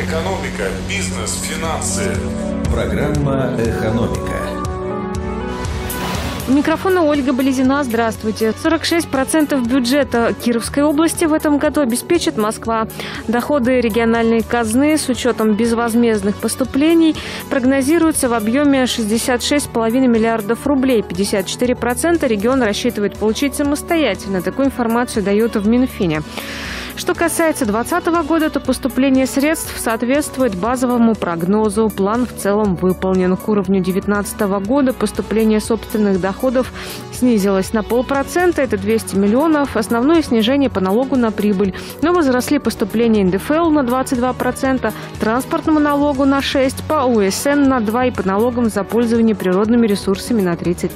Экономика, бизнес, финансы. Программа «Экономика». У микрофона Ольга Болезина. Здравствуйте. 46% бюджета Кировской области в этом году обеспечит Москва. Доходы региональной казны с учетом безвозмездных поступлений прогнозируются в объеме 66,5 миллиардов рублей. 54% регион рассчитывает получить самостоятельно. Такую информацию дают в Минфине. Что касается 2020 года, то поступление средств соответствует базовому прогнозу. План в целом выполнен. К уровню 2019 года поступление собственных доходов снизилось на 0,5%, это 200 миллионов. Основное снижение по налогу на прибыль. Но возросли поступления НДФЛ на 22%, транспортному налогу на 6%, по УСН на 2% и по налогам за пользование природными ресурсами на 35%.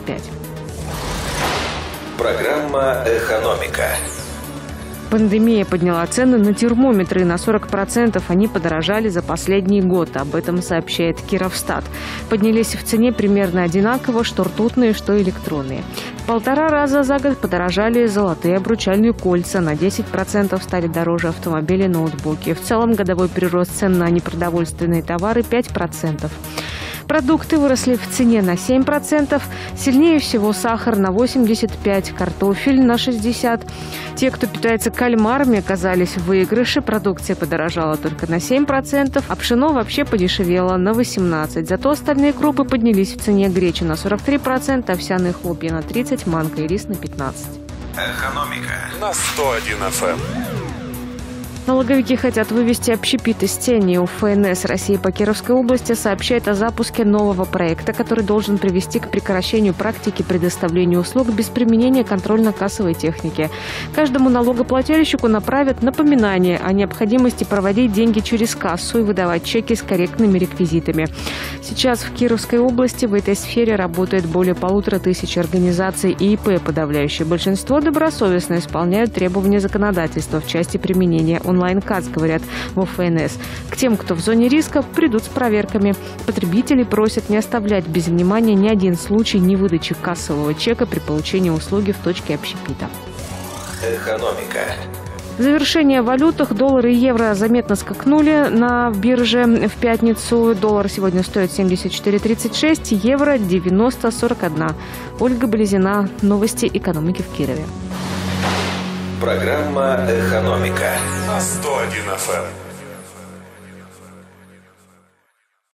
Программа «Экономика». Пандемия подняла цены на термометры. На 40% они подорожали за последний год. Об этом сообщает Кировстат. Поднялись в цене примерно одинаково, что ртутные, что электронные. В 1,5 раза за год подорожали золотые обручальные кольца. На 10% стали дороже автомобили и ноутбуки. В целом годовой прирост цен на непродовольственные товары 5%. Продукты выросли в цене на 7%. Сильнее всего сахар на 85%, картофель на 60%. Те, кто питается кальмарами, оказались в выигрыше. Продукция подорожала только на 7%, а пшено вообще подешевело на 18%. Зато остальные крупы поднялись в цене: греча на 43%, овсяные хлопья на 30%, манка и рис на 15%. Экономика На 101 FM. Налоговики хотят вывести общепит из тени. У ФНС России по Кировской области сообщает о запуске нового проекта, который должен привести к прекращению практики предоставления услуг без применения контрольно-кассовой техники. Каждому налогоплательщику направят напоминание о необходимости проводить деньги через кассу и выдавать чеки с корректными реквизитами. Сейчас в Кировской области в этой сфере работает более 1500 организаций и ИП. Подавляющее большинство добросовестно исполняют требования законодательства в части применения онлайн-касс, говорят в ФНС. К тем, кто в зоне риска, придут с проверками. Потребители просят не оставлять без внимания ни один случай невыдачи кассового чека при получении услуги в точке общепита. «Экономика». В завершение о валютах. Доллар и евро заметно скакнули на бирже в пятницу. Доллар сегодня стоит 74,36, евро 90,41. Ольга Болезина. Новости экономики в Кирове. Программа «Экономика» На 101 FM.